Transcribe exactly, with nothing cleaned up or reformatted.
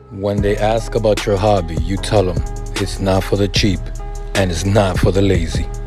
When they ask about your hobby, you tell them it's not for the cheap and it's not for the lazy.